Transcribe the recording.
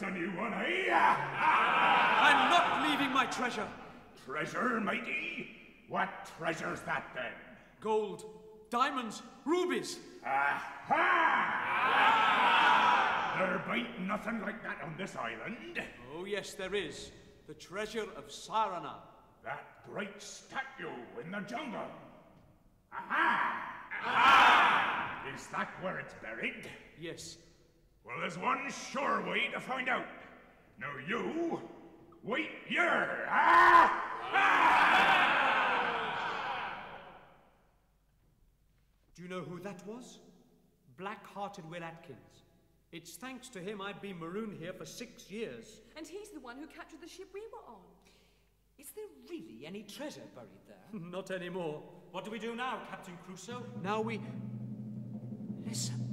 That's a new one, eh? I'm not leaving my treasure. Treasure, matey? What treasure's that, then? Gold, diamonds, rubies. Aha! There ain't nothing like that on this island. Oh, yes, there is. The treasure of Sarana. That great statue in the jungle. Aha! Aha! Is that where it's buried? Yes. Well, there's one sure way to find out. Now you, wait here. Ah! Do you know who that was? Black-hearted Will Atkins. It's thanks to him I've been marooned here for 6 years. And he's the one who captured the ship we were on. Is there really any treasure buried there? Not anymore. What do we do now, Captain Crusoe? Now we... Listen.